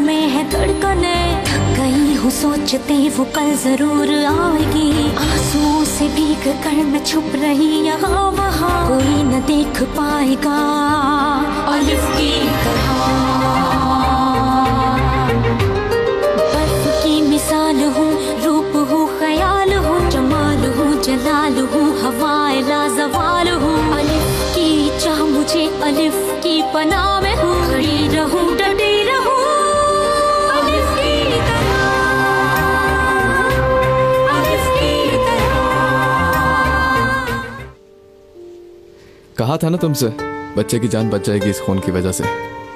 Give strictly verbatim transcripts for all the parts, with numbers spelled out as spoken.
में है धड़कने, कहीं हूँ सोचते वो कल जरूर आएगी। आंसुओं से भीग कर मैं छुप रही यहाँ वहाँ, कोई न देख पाएगा अलिफ की तरह। बर्फ की मिसाल हूँ, रूप हूँ, ख्याल हूँ, जमाल हूँ, जलाल हूँ, हवाए लाजवाल हूँ। अलिफ की चाह मुझे अलिफ की पनाह में हूँ, खड़ी रहूँ डटी रहूँ अलिफ की तरह, अलिफ की तरह। कहा था ना तुमसे, बच्चे की जान बच जाएगी इस खून की वजह से।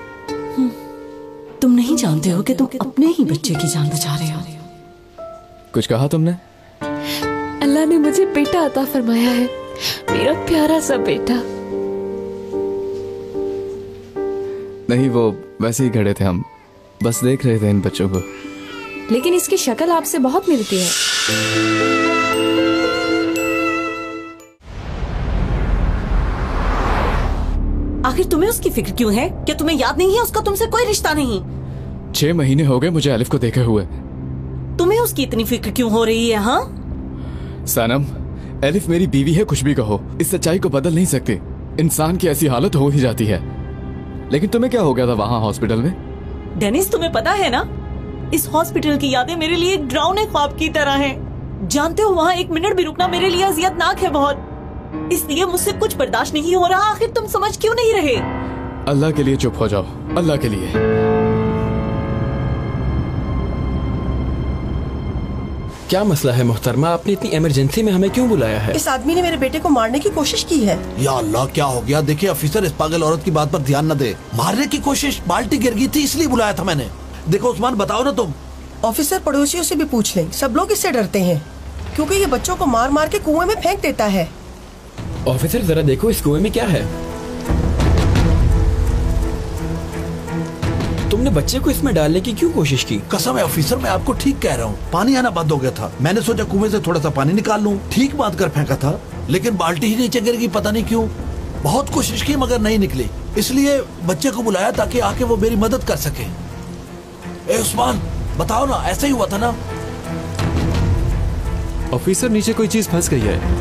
तुम नहीं जानते हो कि तुम अपने ही बच्चे की जान बचा रहे हो। कुछ कहा तुमने? अल्लाह ने मुझे बेटा अता फरमाया है, मेरा प्यारा सा बेटा। नहीं, वो वैसे ही खड़े थे, हम बस देख रहे थे इन बच्चों को। लेकिन इसकी शक्ल आपसे बहुत मिलती है। आखिर तुम्हें उसकी फिक्र क्यों है? क्या तुम्हें याद नहीं है उसका तुमसे कोई रिश्ता नहीं? छह महीने हो गए मुझे अलिफ को देखे हुए। तुम्हें उसकी इतनी फिक्र क्यों हो रही है? हाँ सनम, अलिफ मेरी बीवी है, कुछ भी कहो, इस सच्चाई को बदल नहीं सकती। इंसान की ऐसी हालत हो ही जाती है। लेकिन तुम्हें क्या हो गया था वहाँ हॉस्पिटल में? डेनिस, तुम्हें पता है ना, इस हॉस्पिटल की यादें मेरे लिए एक डरावने ख्वाब की तरह हैं। जानते हो, वहाँ एक मिनट भी रुकना मेरे लिए अजियतनाक है बहुत। इसलिए मुझसे कुछ बर्दाश्त नहीं हो रहा। आखिर तुम समझ क्यों नहीं रहे? अल्लाह के लिए चुप हो जाओ, अल्लाह के लिए। क्या मसला है मोहतरमा? आपने इतनी इमरजेंसी में हमें क्यों बुलाया है? इस आदमी ने मेरे बेटे को मारने की कोशिश की है। या अल्लाह, क्या हो गया? देखिए ऑफिसर, इस पागल औरत की बात पर ध्यान न दे। मारने की कोशिश? बाल्टी गिर गई थी इसलिए बुलाया था मैंने। देखो उस्मान, बताओ ना तुम। ऑफिसर, पड़ोसियों से भी पूछ लें, सब लोग इससे डरते हैं क्योंकि ये बच्चों को मार मार के कुएं में फेंक देता है। ऑफिसर, जरा देखो इस कुएं में क्या है। तुमने बच्चे को इसमें डालने की क्यों कोशिश की? कसम है ऑफिसर, मैं आपको ठीक कह रहा हूँ। पानी आना बंद हो गया था, मैंने सोचा कुएं से थोड़ा सा पानी निकाल लूँ, ठीक बांध कर फेंका था, लेकिन बाल्टी ही नीचे गिर गई, पता नहीं क्यों। बहुत कोशिश की मगर नहीं निकली, इसलिए बच्चे को बुलाया ताकि आके वो मेरी मदद कर सके। ए उस्मान, बताओ ना, ऐसा ही हुआ था ना? ऑफिसर, नीचे कोई चीज फंस गई है।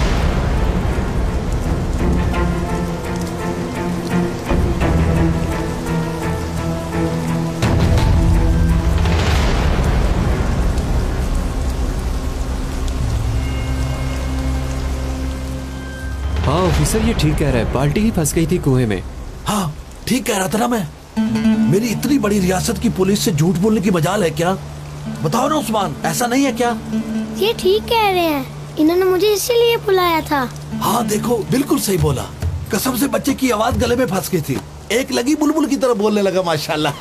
हाँ ऑफिसर, ये ठीक कह रहा है, बाल्टी ही फंस गई थी कुएं में। हाँ ठीक कह रहा था ना मैं। मेरी इतनी बड़ी रियासत की पुलिस से झूठ बोलने की मजाल है क्या? बताओ ना उस्मान, ऐसा नहीं है क्या? ये ठीक कह रहे हैं, इन्होंने मुझे इसीलिए बुलाया था। हाँ देखो, बिल्कुल सही बोला। कसम से बच्चे की आवाज गले में फंस गई थी, एक लगी बुलबुल की तरह बोलने लगा, माशाल्लाह।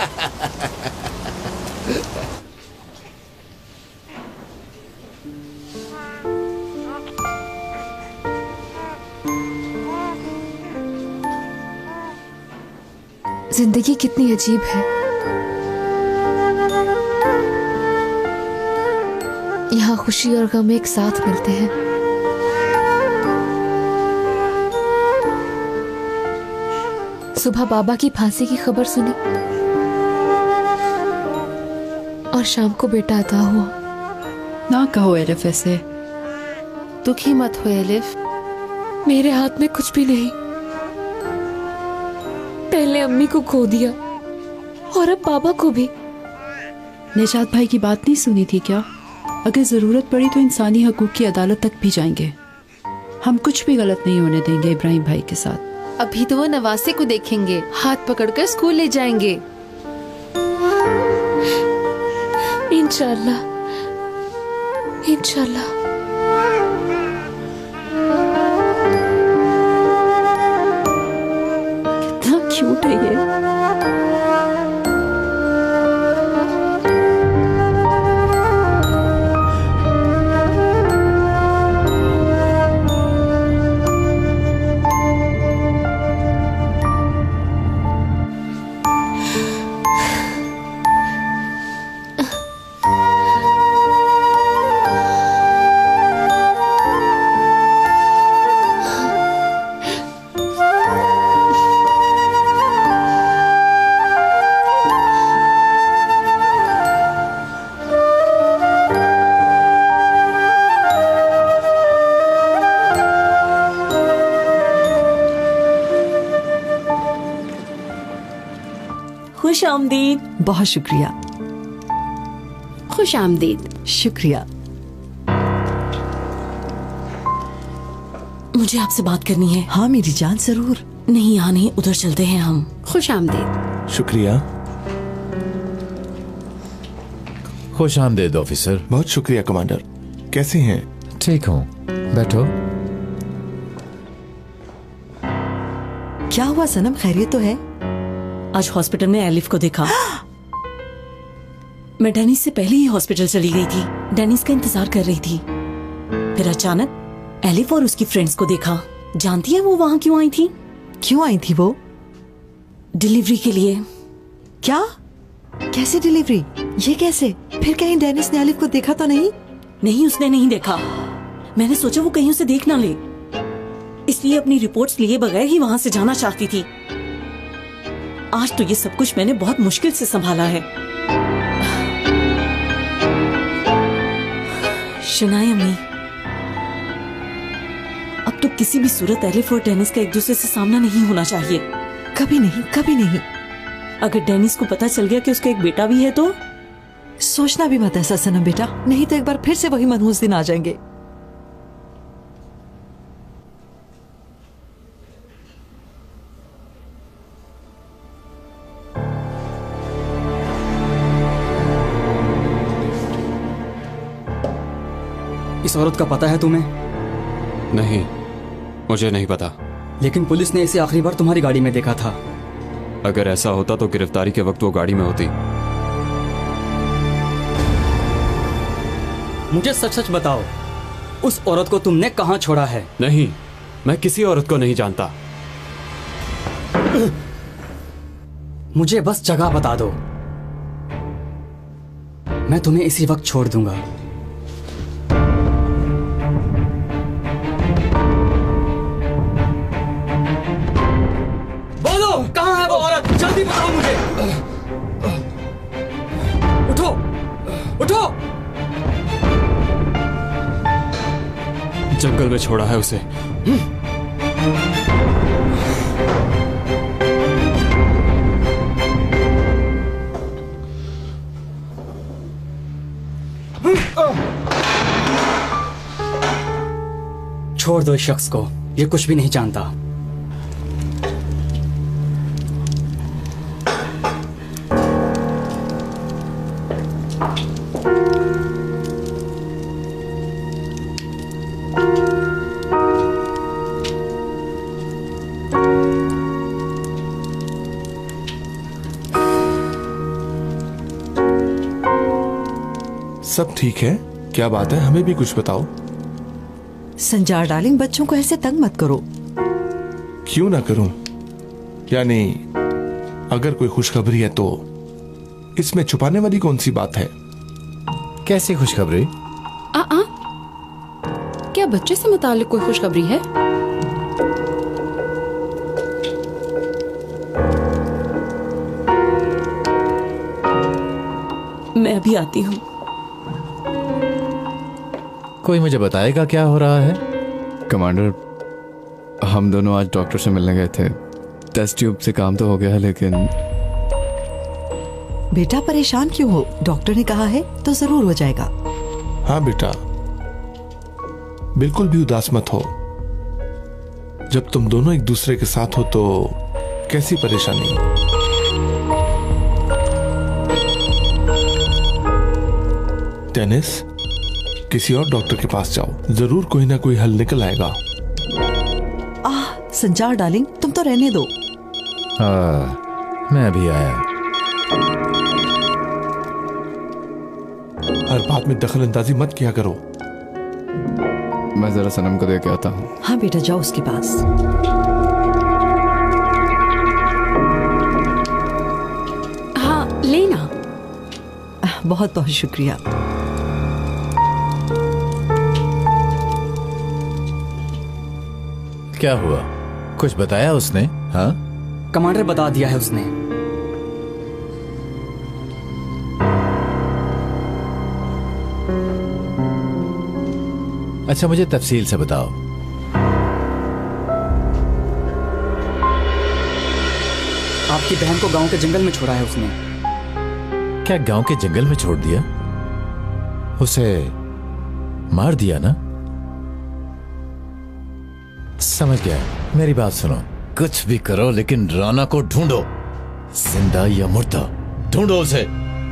जिंदगी कितनी अजीब है। यहाँ खुशी और गम एक साथ मिलते हैं। सुबह बाबा की फांसी की खबर सुनी और शाम को बेटा अता हुआ। ना कहो एलिफ ऐसे, दुखी मत हो एलिफ, मेरे हाथ में कुछ भी नहीं। पहले अम्मी को खो दिया और अब बाबा को भी। निजात भाई की बात नहीं सुनी थी क्या? अगर जरूरत पड़ी तो इंसानी हकूक की अदालत तक भी जाएंगे। हम कुछ भी गलत नहीं होने देंगे इब्राहिम भाई के साथ। अभी तो वो नवासे को देखेंगे, हाथ पकड़कर स्कूल ले जाएंगे। इंशाल्लाह, इंशाल्लाह। कितना क्यूट है ये। आमदीद। बहुत शुक्रिया। खुश आमदीद। शुक्रिया। मुझे आपसे बात करनी है। हाँ मेरी जान, जरूर। नहीं यहाँ नहीं, उधर चलते हैं हम। खुश आमदीद। शुक्रिया। खुश आमदीद ऑफिसर। बहुत शुक्रिया कमांडर। कैसे हैं? ठीक हूँ, बैठो। क्या हुआ सनम, खैरियत तो है? आज हॉस्पिटल में एलिफ को देखा। मैं डेनिस से पहले ही हॉस्पिटल चली गई थी, डेनिस का इंतजार कर रही थी। फिर अचानक एलिफ और उसकी फ्रेंड्स को देखा। जानती है वो वहाँ क्यों आई थी? क्यों आई थी वो? डिलीवरी के लिए। क्या? कैसे डिलीवरी? ये कैसे? फिर कहीं डेनिस ने एलिफ को देखा तो नहीं? नहीं, उसने नहीं देखा। मैंने सोचा वो कहीं उसे देख ना ले, इसलिए अपनी रिपोर्ट्स लिए बगैर ही वहां से जाना चाहती थी। आज तो ये सब कुछ मैंने बहुत मुश्किल से संभाला है। शनाया अम्मी, अब तो किसी भी सूरत एलिफ और डेनिस का एक दूसरे से सामना नहीं होना चाहिए। कभी नहीं, कभी नहीं। अगर डेनिस को पता चल गया कि उसका एक बेटा भी है तो? सोचना भी मत ऐसा सनम बेटा, नहीं तो एक बार फिर से वही मनहूस दिन आ जाएंगे। इस औरत का पता है तुम्हें? नहीं, मुझे नहीं पता। लेकिन पुलिस ने इसे आखिरी बार तुम्हारी गाड़ी में देखा था। अगर ऐसा होता तो गिरफ्तारी के वक्त वो गाड़ी में होती। मुझे सच सच बताओ, उस औरत को तुमने कहाँ छोड़ा है? नहीं, मैं किसी औरत को नहीं जानता। मुझे बस जगह बता दो, मैं तुम्हें इसी वक्त छोड़ दूंगा। बोलो, कहाँ है वो औरत? जल्दी बताओ मुझे। उठो, उठो। जंगल में छोड़ा है उसे। छोड़ दो इस शख्स को, ये कुछ भी नहीं जानता। सब ठीक है? क्या बात है, हमें भी कुछ बताओ। संजार डार्लिंग, बच्चों को ऐसे तंग मत करो। क्यों ना करूं? यानी अगर कोई खुशखबरी है तो इसमें छुपाने वाली कौन सी बात है? कैसी खुशखबरी? आ आ क्या बच्चे से मुताल्लिक कोई खुशखबरी है? मैं अभी आती हूँ। कोई मुझे बताएगा क्या हो रहा है? कमांडर, हम दोनों आज डॉक्टर से मिलने गए थे। टेस्ट ट्यूब से काम तो हो गया, लेकिन बेटा परेशान क्यों हो? डॉक्टर ने कहा है तो जरूर हो जाएगा। हाँ बेटा, बिल्कुल भी उदास मत हो। जब तुम दोनों एक दूसरे के साथ हो तो कैसी परेशानी। डेनिस, किसी और डॉक्टर के पास जाओ, जरूर कोई ना कोई हल निकल आएगा। आह संजार डार्लिंग, तुम तो रहने दो। हाँ, मैं अभी आया। हर बात में दखल अंदाजी मत किया करो। मैं जरा सनम को दे के आता हूँ। हाँ बेटा, जाओ उसके पास। हाँ लेना। बहुत बहुत शुक्रिया। क्या हुआ, कुछ बताया उसने? हाँ, कमांडर बता दिया है उसने। अच्छा, मुझे तफसील से बताओ। आपकी बहन को गांव के जंगल में छोड़ा है उसने। क्या गांव के जंगल में छोड़ दिया? उसे मार दिया ना? समझ गया। मेरी बात सुनो, कुछ भी करो लेकिन राना को ढूंढो, जिंदा या मुर्दा, ढूंढो उसे।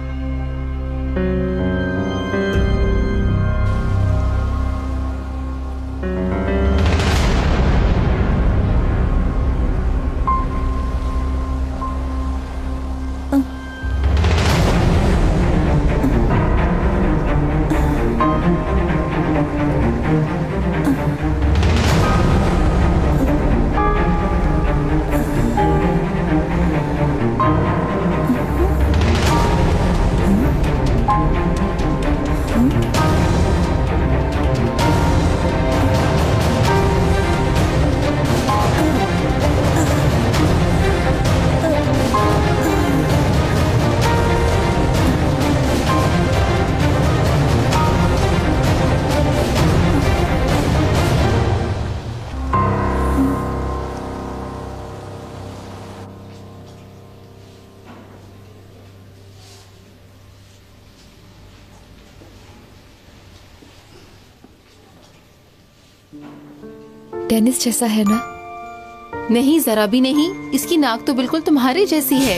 डेनिस जैसा है ना? नहीं, जरा भी नहीं। इसकी नाक तो बिल्कुल तुम्हारे जैसी है।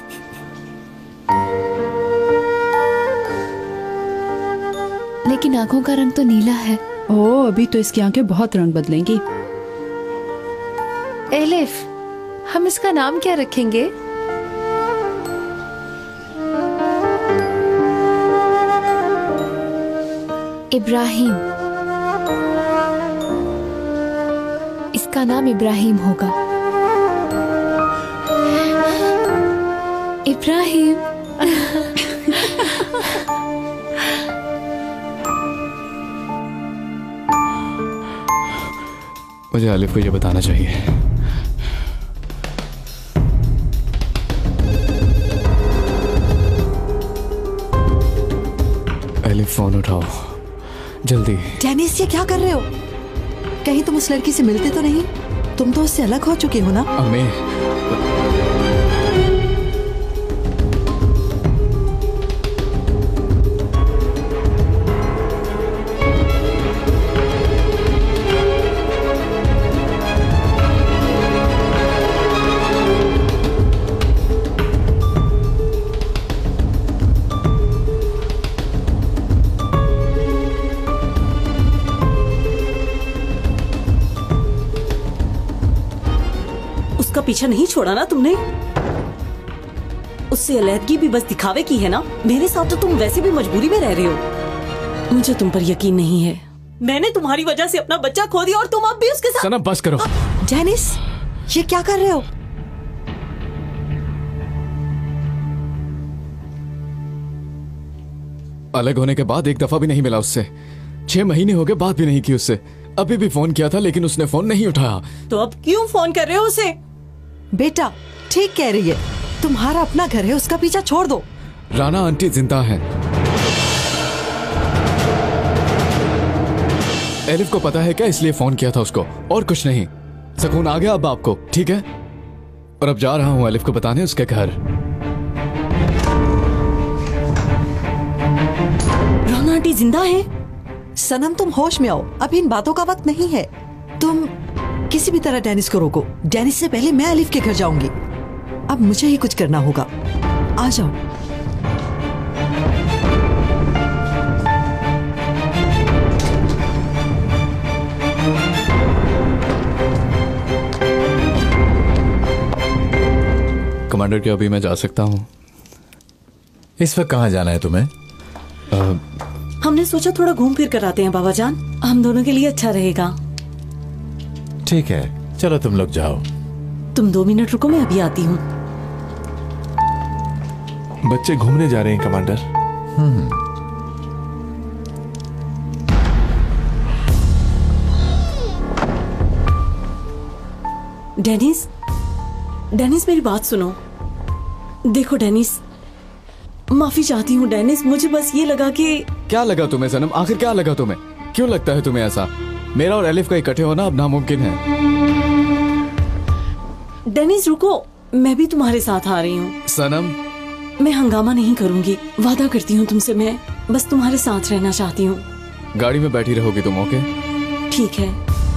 लेकिन आंखों का रंग तो नीला है। ओह, अभी तो इसकी आंखें बहुत रंग बदलेंगी। एलिफ, हम इसका नाम क्या रखेंगे? इब्राहिम। इसका नाम इब्राहिम होगा। इब्राहिम। मुझे आलिफ को ये बताना चाहिए। आलिफ, फोन उठाओ जल्दी। डेनिस, ये क्या कर रहे हो? कहीं तुम उस लड़की से मिलते तो नहीं? तुम तो उससे अलग हो चुके हो ना? अम्मी, पीछा नहीं छोड़ा ना तुमने? उससे अलहदगी भी बस दिखावे की है ना? मेरे साथ तो तुम वैसे भी मजबूरी में रह रहे हो। मुझे तुम पर यकीन नहीं है। मैंने तुम्हारी वजह से अपना बच्चा खो दिया और तुम अब भी उसके साथ। सना, बस करो। डेनिस, ये क्या कर रहे हो? अलग होने के बाद एक दफा भी नहीं मिला उससे। छह महीने हो गए, बात भी नहीं की उससे। अभी भी फोन किया था लेकिन उसने फोन नहीं उठाया। तो अब क्यों फोन कर रहे हो उसे? बेटा, ठीक कह रही है। तुम्हारा अपना घर है, उसका पीछा छोड़ दो। राना आंटी जिंदा है। एलिफ को पता है क्या, इसलिए फोन किया था उसको, और कुछ नहीं। सुकून आ गया अब आपको, ठीक है? और अब जा रहा हूं एलिफ को बताने उसके घर। राना आंटी जिंदा है? सनम, तुम होश में आओ। अभी इन बातों का वक्त नहीं है। तुम किसी भी तरह डेनिस को रोको। डेनिस से पहले मैं अलिफ के घर जाऊंगी। अब मुझे ही कुछ करना होगा। आ जाओ। कमांडर, क्या अभी मैं जा सकता हूँ? इस वक्त कहाँ जाना है तुम्हें? आ, हमने सोचा थोड़ा घूम फिर कर आते हैं बाबा जान, हम दोनों के लिए अच्छा रहेगा। ठीक है, चलो तुम लोग जाओ। तुम दो मिनट रुको, मैं अभी आती हूँ। बच्चे घूमने जा रहे हैं कमांडर। हम्म। डेनिस, डेनिस मेरी बात सुनो। देखो डेनिस, माफी चाहती हूँ डेनिस, मुझे बस ये लगा कि। क्या लगा तुम्हें सनम? आखिर क्या लगा तुम्हें? क्यों लगता है तुम्हें ऐसा? मेरा और एलिफ का इकट्ठे होना अब नामुमकिन है। डेनिस रुको, मैं भी तुम्हारे साथ आ रही हूँ। सनम, मैं हंगामा नहीं करूंगी, वादा करती हूँ तुमसे। मैं बस तुम्हारे साथ रहना चाहती हूँ। गाड़ी में बैठी रहोगी तुम? ओके ठीक है।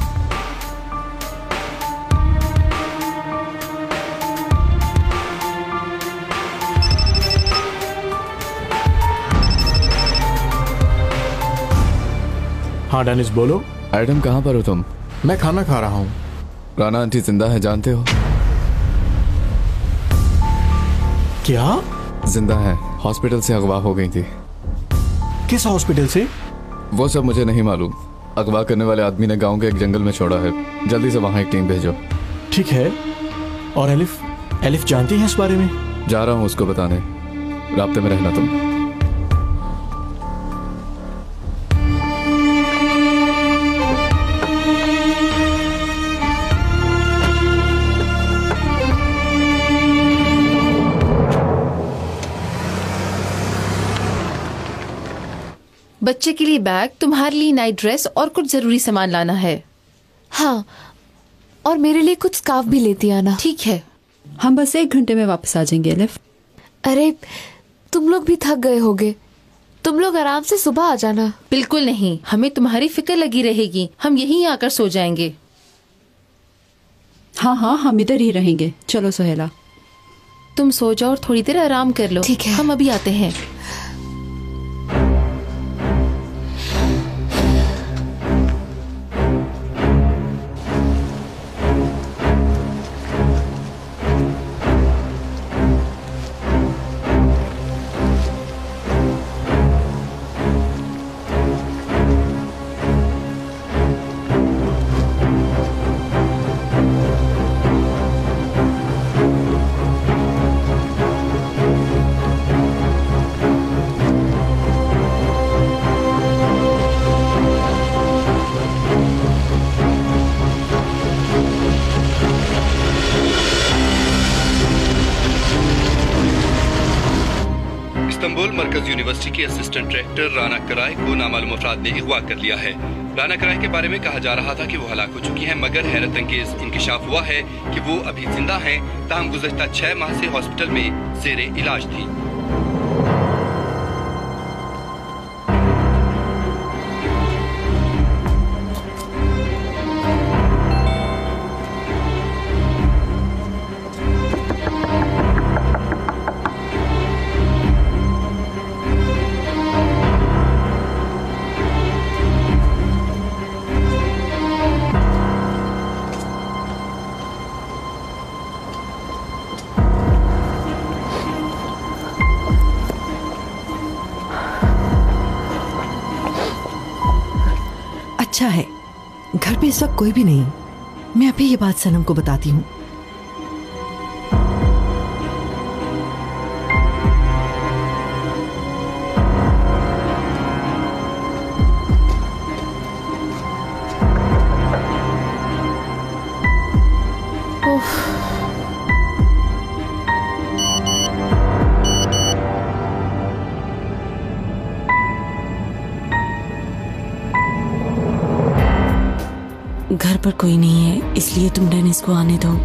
हाँ डेनिस बोलो। एडम कहाँ पर हो तुम? मैं खाना खा रहा हूँ। राना आंटी जिंदा है जानते हो? क्या? जिंदा है, हॉस्पिटल से अगवा हो गई थी। किस हॉस्पिटल से? वो सब मुझे नहीं मालूम। अगवा करने वाले आदमी ने गांव के एक जंगल में छोड़ा है। जल्दी से वहां एक टीम भेजो। ठीक है। और एलिफ एलिफ जानती है इस बारे में? जा रहा हूँ उसको बताने। राब्ते में रहना तुम। बच्चे के लिए बैग, तुम्हारे लिए नाइट ड्रेस और कुछ जरूरी सामान लाना है। हाँ, और मेरे लिए कुछ स्कार्फ भी लेती आना। ठीक है। हम बस एक घंटे में वापस आ जाएंगे एलिफ। अरे तुम लोग भी थक गए होगे, तुम लोग आराम से सुबह आ जाना। बिल्कुल नहीं, हमें तुम्हारी फिक्र लगी रहेगी। हम यहीं आकर सो जाएंगे। हाँ हाँ, हम इधर ही रहेंगे। चलो सुहेला, तुम सो जाओ और थोड़ी देर आराम कर लो। ठीक है, हम अभी आते हैं। इस्तांबुल मरकज यूनिवर्सिटी के असिस्टेंट डायरेक्टर राना कराय को नामालूम अफराद ने अगवा कर लिया है। राना कराय के बारे में कहा जा रहा था कि वो हलाक हो चुकी हैं, मगर हैरत अंगेज इंकिशाफ हुआ है कि वो अभी जिंदा हैं। ताहम गुज़श्ता छह माह से हॉस्पिटल में ज़ेरे इलाज थी। अच्छा है, घर पे इस वक्त कोई भी नहीं। मैं अभी ये बात सनम को बताती हूँ। घर पर कोई नहीं है, इसलिए तुम डेनिस को आने दो।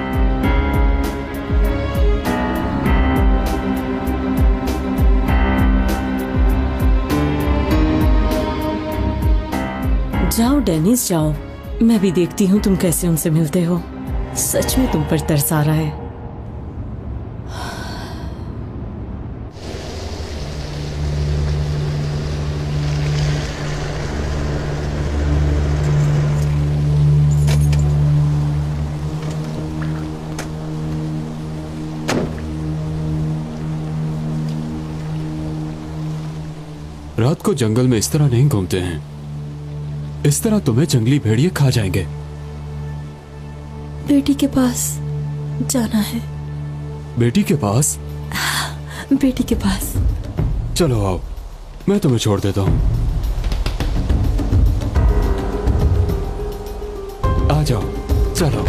जाओ डेनिस जाओ, मैं भी देखती हूँ तुम कैसे उनसे मिलते हो। सच में तुम पर तरस आ रहा है। रात को जंगल में इस तरह नहीं घूमते हैं। इस तरह तुम्हें जंगली भेड़िए खा जाएंगे। बेटी के पास जाना है। बेटी के पास? बेटी के पास। चलो आओ, मैं तुम्हें छोड़ देता हूँ। आ जाओ, चलो।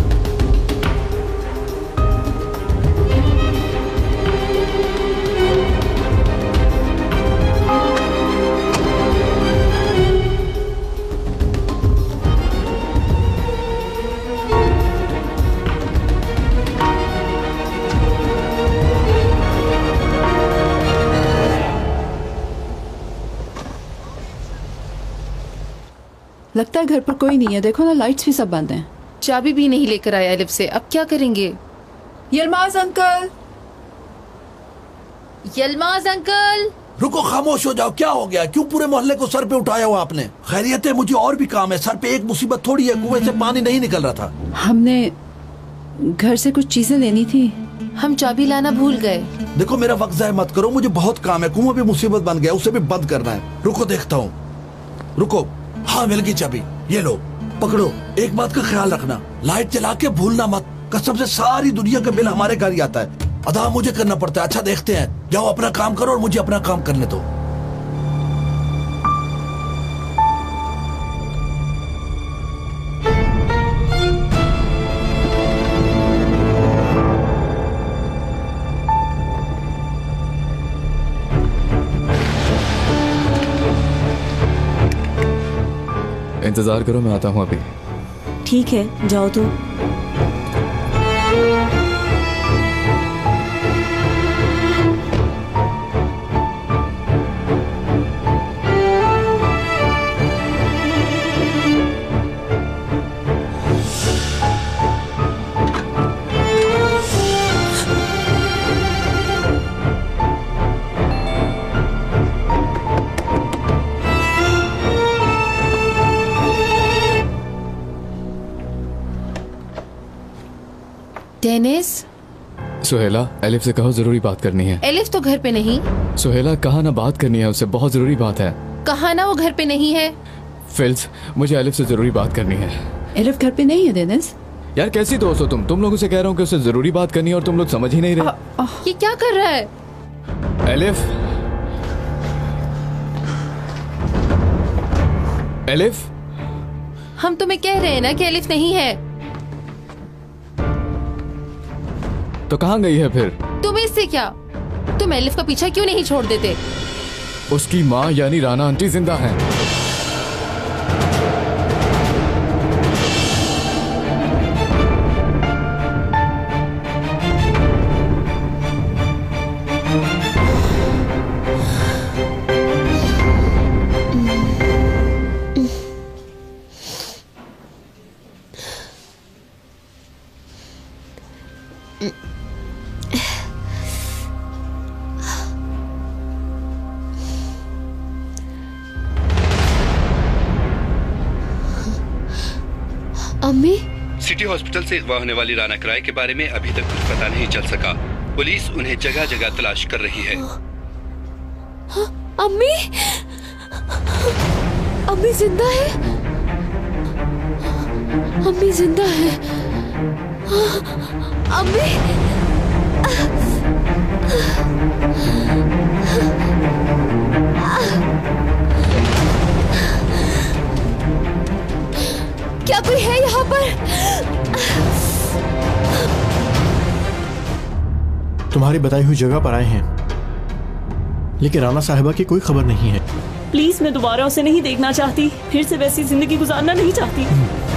लगता है घर पर कोई नहीं है। देखो ना, लाइट्स भी सब बंद हैं। चाबी भी नहीं लेकर आया एलिफ से, अब क्या करेंगे? Yilmaz uncle, Yilmaz uncle. रुको, खामोश हो जाओ। क्या हो गया? क्यों पूरे मोहल्ले को सर पे उठाया हुआ आपने? खैरियत है? मुझे और भी काम है। सर पे एक मुसीबत थोड़ी है, कुएं से पानी नहीं निकल रहा था। हमने घर से कुछ चीजें लेनी थी, हम चाबी लाना भूल गए। देखो, मेरा वक्त ज़ाया मत करो, मुझे बहुत काम है। कुआं भी मुसीबत बन गया, उसे भी बंद करना है। रुको देखता हूँ। रुको, हाँ मिल गई चाबी, ये लो पकड़ो। एक बात का ख्याल रखना, लाइट जला के भूलना मत। कसम से सारी दुनिया का बिल हमारे घर ही आता है, अदा मुझे करना पड़ता है। अच्छा देखते हैं, जाओ अपना काम करो और मुझे अपना काम करने दो। इंतजार करो, मैं आता हूँ अभी। ठीक है, जाओ तो। डेनिस। सुहेला, एलिफ से कहो, जरूरी बात करनी है। एलिफ तो घर पे नहीं। सुहेला, कहा ना बात करनी है उससे, बहुत जरूरी बात है। कहा ना वो घर पे नहीं है। फिल्स, मुझे एलिफ से जरूरी बात करनी है। एलिफ घर पे नहीं है डेनिस। यार कैसी दोस्त हो तुम? तुम लोगों से कह रहा हूँ कि उससे जरूरी बात करनी है और तुम लोग समझ ही नहीं रहे। आ, आ, ये क्या कर रहा है? एलिफ, एलिफ, हम तुम्हें कह रहे हैं ना कि एलिफ नहीं है। तो कहाँ गई है फिर? तुम इससे क्या? तुम एलिफ का पीछा क्यों नहीं छोड़ देते? उसकी माँ यानी राना आंटी जिंदा हैं। अम्मी? सिटी हॉस्पिटल से अगवा होने वाली राना कराए के बारे में अभी तक कुछ पता नहीं चल सका। पुलिस उन्हें जगह जगह तलाश कर रही है। अम्मी? अम्मी जिंदा है? अम्मी जिंदा है? अम्मी? क्या कोई है यहाँ पर? तुम्हारी बताई हुई जगह पर आए हैं, लेकिन राना साहिबा की कोई खबर नहीं है। प्लीज, मैं दोबारा उसे नहीं देखना चाहती, फिर से वैसी जिंदगी गुजारना नहीं चाहती।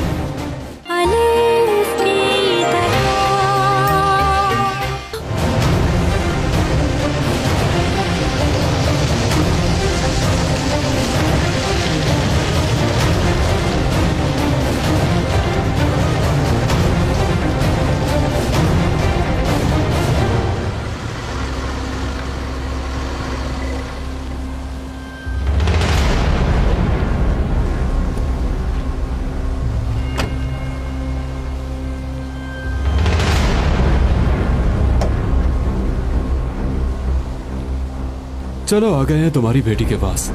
चलो आ गए हैं तुम्हारी बेटी के पास।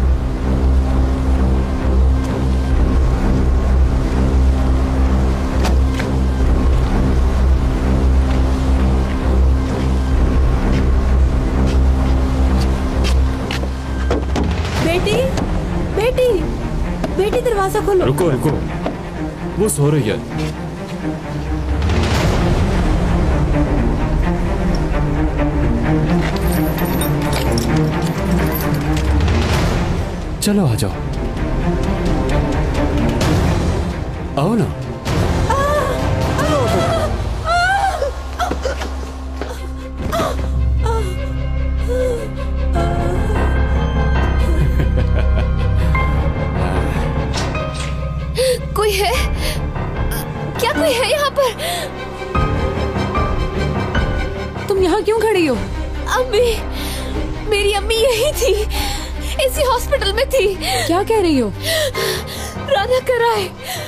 बेटी, बेटी, बेटी दरवाजा खोलो। रुको रुको, वो सो रही है। चलो आ जाओ, आओ ना। हो? अम्मी, मेरी अम्मी यही थी, इसी हॉस्पिटल में थी। क्या कह रही हो? राना कराए,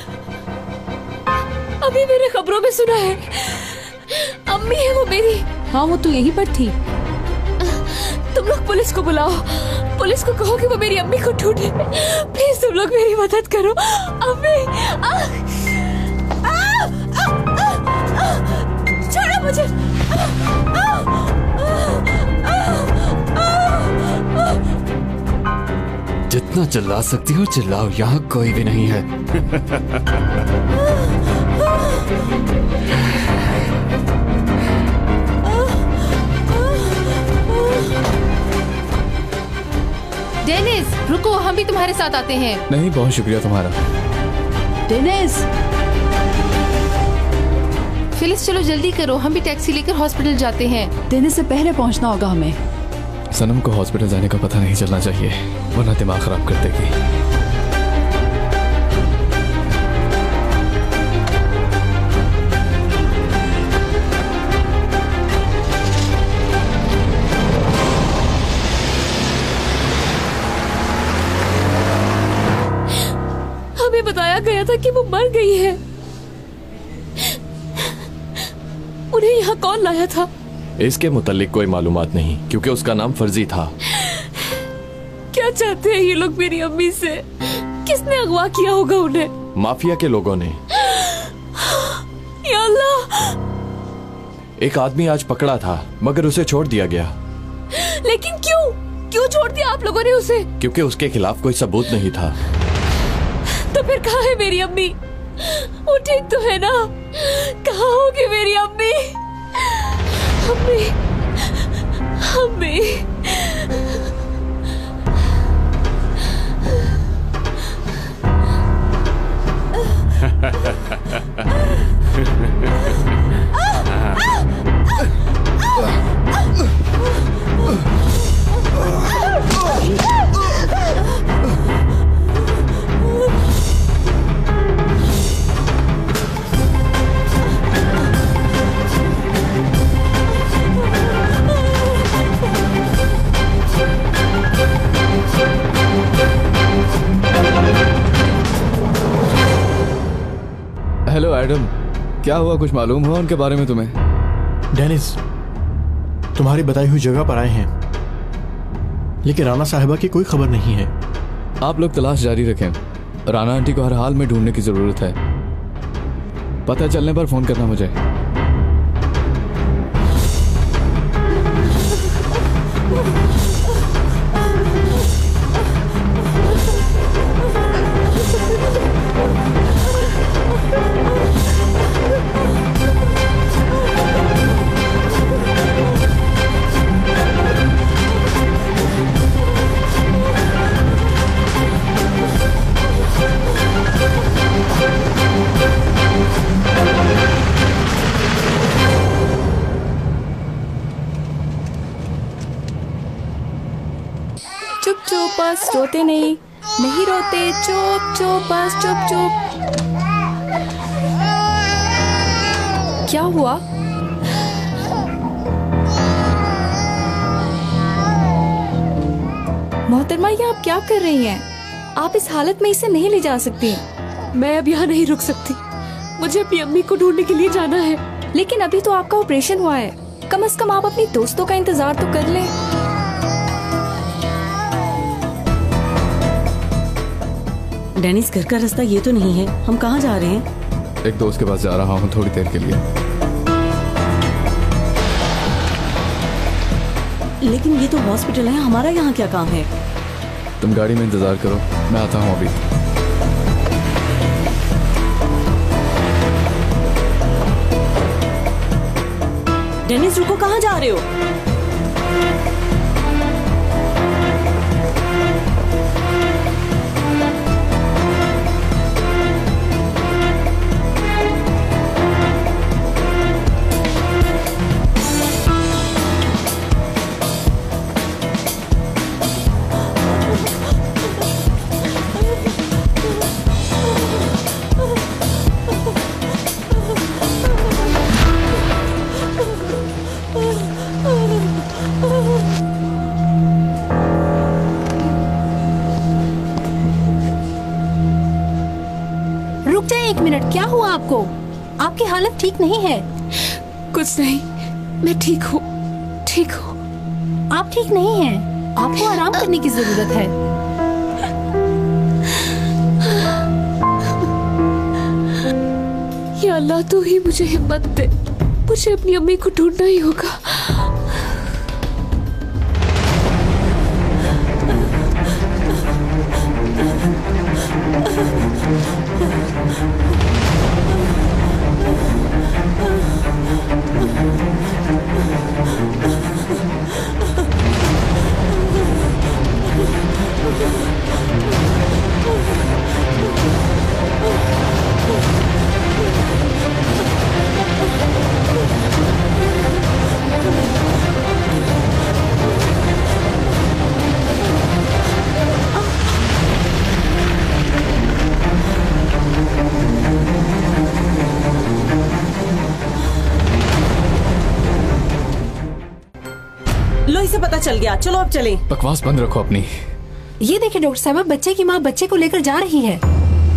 अभी मेरे खबरों में सुना है, अम्मी है वो मेरी। हाँ, वो तो यहीं पर थी। तुम लोग पुलिस को बुलाओ, पुलिस को कहो कि वो मेरी अम्मी को ढूंढे। प्लीज तुम लोग मेरी मदद करो। अम्मी, आ, आ, आ, आ, आ, छोड़ो मुझे। आ, आ, आ, आ, आ, जितना चिल्ला सकती हो चिल्लाओ, यहाँ कोई भी नहीं है। डेनिस, रुको, हम भी तुम्हारे साथ आते हैं। नहीं, बहुत शुक्रिया तुम्हारा। डेनिस, फिलिस चलो जल्दी करो, हम भी टैक्सी लेकर हॉस्पिटल जाते हैं। डेनिस से पहले पहुंचना होगा हमें। सनम को हॉस्पिटल जाने का पता नहीं चलना चाहिए, वरना दिमाग खराब कर देगी। हमें बताया गया था कि वो मर गई है। उन्हें यहाँ कौन लाया था? इसके मुतालिक कोई मालूमात नहीं, क्योंकि उसका नाम फर्जी था। क्या चाहते हैं ये लोग मेरी अम्मी से? किसने अगवा किया होगा उन्हें? माफिया के लोगों ने। या अल्लाह! एक आदमी आज पकड़ा था, मगर उसे छोड़ दिया गया। लेकिन क्यों? क्यों छोड़ दिया आप लोगों ने उसे? क्योंकि उसके खिलाफ कोई सबूत नहीं था। तो फिर कहाँ है मेरी अम्मी? वो ठीक तो है ना? कहाँ होगी मेरी अम्मी? अम्मी, अम्मी। हेलो एडम, क्या हुआ? कुछ मालूम हुआ उनके बारे में तुम्हें? डेनिस, तुम्हारी बताई हुई जगह पर आए हैं, लेकिन राना साहिबा की कोई खबर नहीं है। आप लोग तलाश जारी रखें, राना आंटी को हर हाल में ढूंढने की जरूरत है। पता चलने पर फोन करना मुझे। चुप चुप बस, रोते नहीं, नहीं रोते, चुप चुप बस, चुप चुप। क्या हुआ? मोहतरमा, ये आप क्या कर रही हैं? आप इस हालत में इसे नहीं ले जा सकती। मैं अब यहाँ नहीं रुक सकती, मुझे अपनी अम्मी को ढूंढने के लिए जाना है। लेकिन अभी तो आपका ऑपरेशन हुआ है, कम से कम आप अपनी दोस्तों का इंतजार तो कर लें। डेनिस, घर का रास्ता ये तो नहीं है, हम कहाँ जा रहे हैं? एक दोस्त के पास जा रहा हूँ थोड़ी देर के लिए। लेकिन ये तो हॉस्पिटल है, हमारा यहाँ क्या काम है? तुम गाड़ी में इंतजार करो, मैं आता हूँ अभी। डेनिस, रुको, कहाँ जा रहे हो? एक मिनट, क्या हुआ आपको? आपकी हालत ठीक नहीं है। कुछ नहीं, मैं ठीक हूँ, ठीक हूँ। आप ठीक नहीं हैं, आपको आराम करने की जरूरत है। या अल्लाह, तू ही मुझे हिम्मत दे, मुझे अपनी अम्मी को ढूंढना ही होगा। लो, इसे पता चल गया, चलो अब चलें। बकवास बंद रखो अपनी। ये देखिए डॉक्टर साहब, बच्चे की माँ बच्चे को लेकर जा रही है।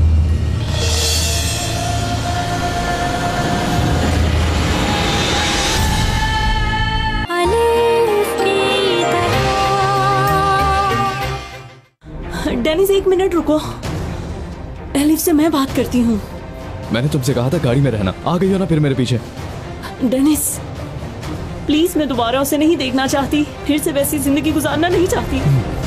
डेनिस, एक मिनट रुको, एलिफ से मैं बात करती हूँ। मैंने तुमसे कहा था गाड़ी में रहना, आ गई हो ना फिर मेरे पीछे। डेनिस प्लीज, मैं दोबारा उसे नहीं देखना चाहती, फिर से वैसी जिंदगी गुजारना नहीं चाहती।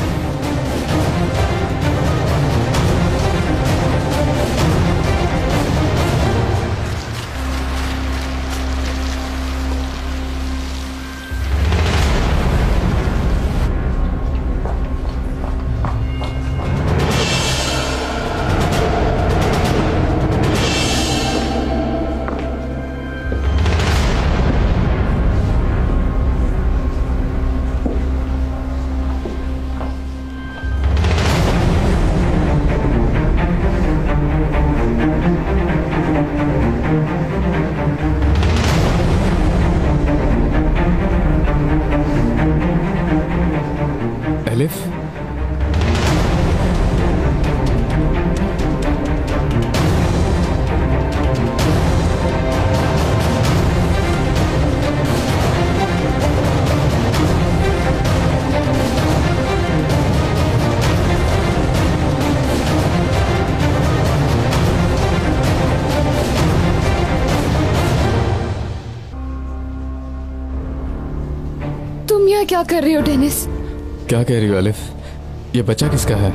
क्या कर रही हो डेनिस? क्या कह रही हो अलिफ? ये बच्चा किसका है?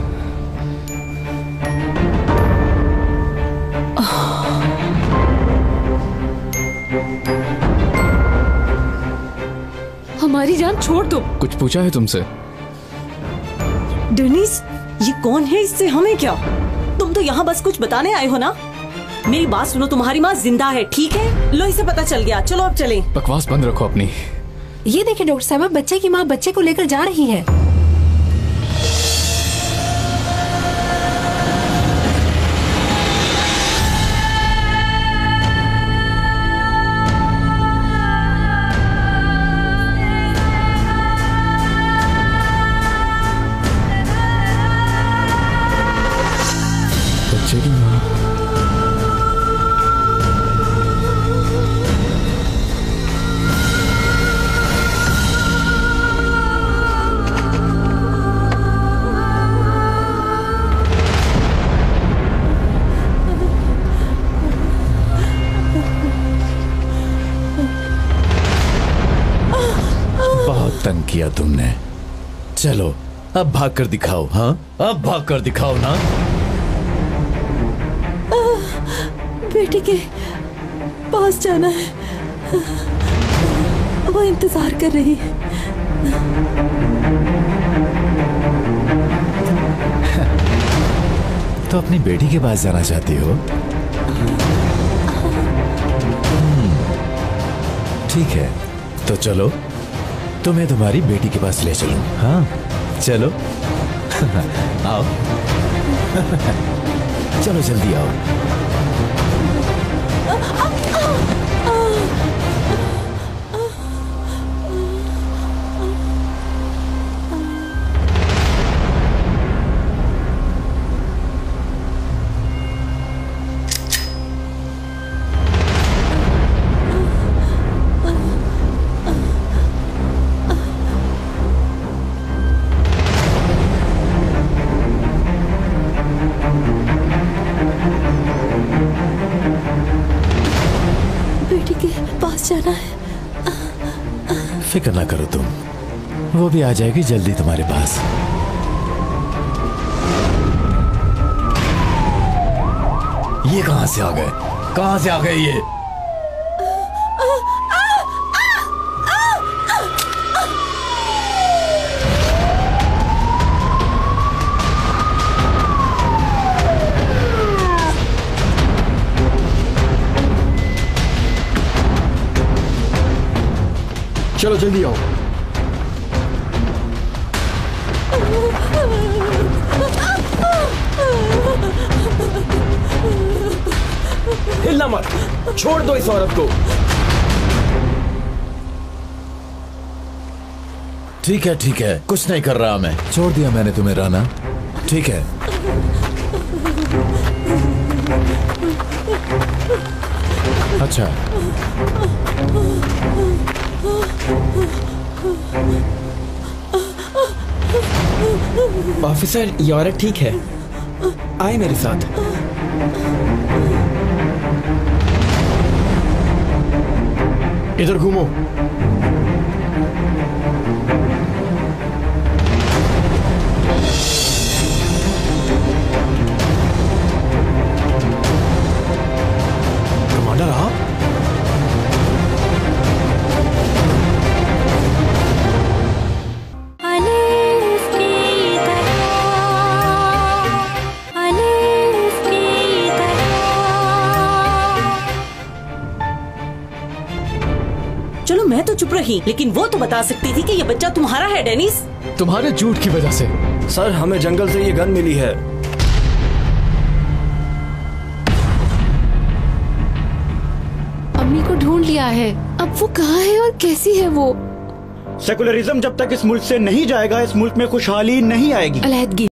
हमारी जान छोड़ दो। कुछ पूछा है तुमसे? डेनिस, ये कौन है? इससे हमें क्या? तुम तो यहाँ बस कुछ बताने आए हो ना। मेरी बात सुनो, तुम्हारी माँ जिंदा है, ठीक है? लो, इसे पता चल गया, चलो अब चलें। बकवास बंद रखो अपनी। ये देखिए डॉक्टर साहब, बच्चे की माँ बच्चे को लेकर जा रही है। बच्चे की माँ। तंग किया तुमने, चलो अब भाग कर दिखाओ। हाँ, अब भाग कर दिखाओ ना। बेटी के पास जाना है, वो इंतजार कर रही है। तो अपनी बेटी के पास जाना चाहती हो? ठीक है, तो चलो तुम्हें तुम्हारी बेटी के पास ले चलूं। हाँ चलो आओ चलो जल्दी आओ। फिक्र ना करो तुम, वो भी आ जाएगी जल्दी तुम्हारे पास। ये कहां से आ गए, कहां से आ गए ये? चलो जल्दी आओ। हिलना मत, छोड़ दो इस औरत को। ठीक है ठीक है, कुछ नहीं कर रहा मैं, छोड़ दिया मैंने तुम्हें राना, ठीक है। अच्छा ऑफिसर, ये औरत ठीक है, आए मेरे साथ। इधर घूमो। कमांडर आप? चलो मैं तो चुप रही, लेकिन वो तो बता सकती थी कि ये बच्चा तुम्हारा है डेनिस। तुम्हारे झूठ की वजह से। सर, हमें जंगल से ये गन मिली है। अम्मी को ढूंढ लिया है, अब वो कहाँ है और कैसी है वो? सेकुलरिज्म जब तक इस मुल्क से नहीं जाएगा, इस मुल्क में खुशहाली नहीं आएगी। अलहदगी